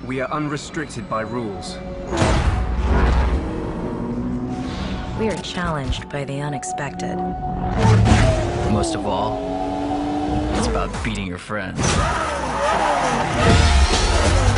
We are unrestricted by rules. We are challenged by the unexpected. Most of all, it's about beating your friends.